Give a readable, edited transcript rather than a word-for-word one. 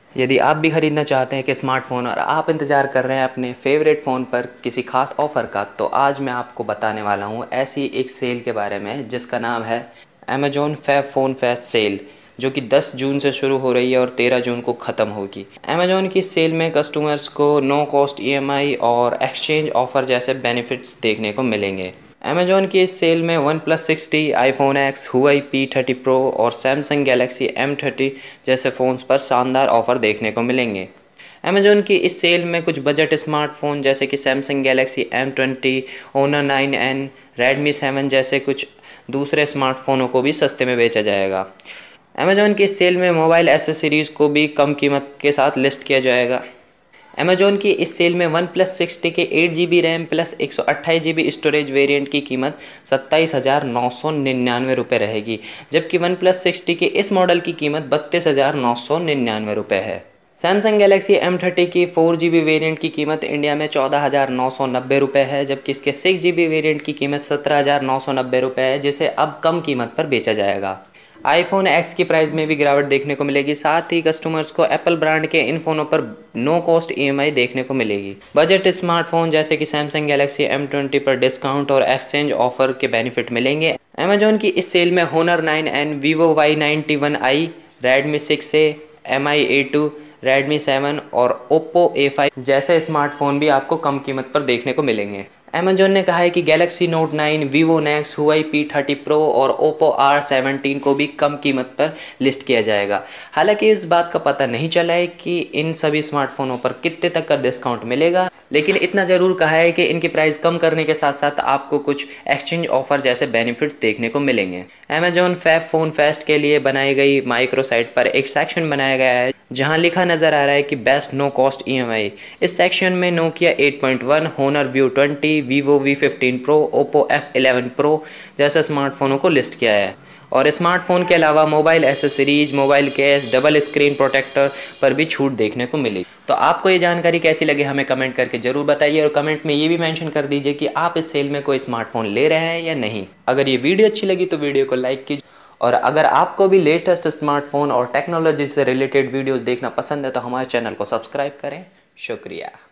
यदि आप भी ख़रीदना चाहते हैं कि स्मार्टफ़ोन और आप इंतज़ार कर रहे हैं अपने फेवरेट फ़ोन पर किसी ख़ास ऑफ़र का, तो आज मैं आपको बताने वाला हूँ ऐसी एक सेल के बारे में जिसका नाम है Amazon fab phone fest sale, जो कि 10 जून से शुरू हो रही है और 13 जून को ख़त्म होगी। अमेज़ॉन की इस सेल में कस्टमर्स को नो कॉस्ट ईएमआई और एक्सचेंज ऑफ़र जैसे बेनिफिट्स देखने को मिलेंगे। अमेज़ॉन की इस सेल में one plus 60, iPhone X, Huawei P30 pro और सैमसंग गैलेक्सी M30 जैसे फ़ोन्स पर शानदार ऑफ़र देखने को मिलेंगे। अमेज़ॉन की इस सेल में कुछ बजट स्मार्टफ़ोन जैसे कि Samsung Galaxy M20, Honor 9N, Redmi 7 जैसे कुछ दूसरे स्मार्टफ़ोनों को भी सस्ते में बेचा जाएगा। अमेज़ॉन की इस सेल में मोबाइल एसेसरीज़ को भी कम कीमत के साथ लिस्ट किया जाएगा। अमेज़ॉन की इस सेल में वन प्लस 60 के 8 GB RAM plus 128 GB storage variant की कीमत 27,999 रुपये रहेगी, जबकि वन प्लस 60 के इस मॉडल की कीमत 32,999 रुपये है। सैमसंग गैलेक्सी M30 की 4 GB वेरिएंट की कीमत इंडिया में 14,990 रुपये है, जबकि इसके 6 GB वेरिएंट की कीमत 17,990 रुपये है, जिसे अब कम कीमत पर बेचा जाएगा। आईफोन एक्स की प्राइस में भी गिरावट देखने को मिलेगी। साथ ही कस्टमर्स को एप्पल ब्रांड के इन फ़ोनों पर नो कॉस्ट ईएमआई देखने को मिलेगी। बजट स्मार्टफोन जैसे कि सैमसंग गैलेक्सी M20 पर डिस्काउंट और एक्सचेंज ऑफर के बेनिफिट मिलेंगे। अमेजॉन की इस सेल में Honor 9N, Vivo Y91i, Redmi 6A, MI A2, Redmi 7 और ओप्पो A5 जैसे स्मार्टफोन भी आपको कम कीमत पर देखने को मिलेंगे। अमेज़ॉन ने कहा है कि Galaxy Note 9, Vivo Nex, Huawei P30 pro और ओप्पो R17 को भी कम कीमत पर लिस्ट किया जाएगा। हालांकि इस बात का पता नहीं चला है कि इन सभी स्मार्टफोनों पर कितने तक का डिस्काउंट मिलेगा, लेकिन इतना ज़रूर कहा है कि इनकी प्राइस कम करने के साथ साथ आपको कुछ एक्सचेंज ऑफर जैसे बेनिफिट्स देखने को मिलेंगे। अमेज़ॉन फैब फ़ोन फेस्ट के लिए बनाई गई माइक्रो साइट पर एक सेक्शन बनाया गया है जहां लिखा नज़र आ रहा है कि बेस्ट नो कॉस्ट ईएमआई। इस सेक्शन में Nokia 8.1, Honor View 20, Vivo V15 pro, Oppo F11 pro जैसे स्मार्टफोनों को लिस्ट किया है। और स्मार्टफोन के अलावा mobile accessories, mobile case, double screen protector पर भी छूट देखने को मिली। तो आपको ये जानकारी कैसी लगी हमें कमेंट करके ज़रूर बताइए, और कमेंट में ये भी मेंशन कर दीजिए कि आप इस सेल में कोई स्मार्टफोन ले रहे हैं या नहीं। अगर ये वीडियो अच्छी लगी तो वीडियो को लाइक कीजिए, और अगर आपको भी लेटेस्ट स्मार्टफोन और टेक्नोलॉजी से रिलेटेड वीडियोस देखना पसंद है तो हमारे चैनल को सब्सक्राइब करें। शुक्रिया।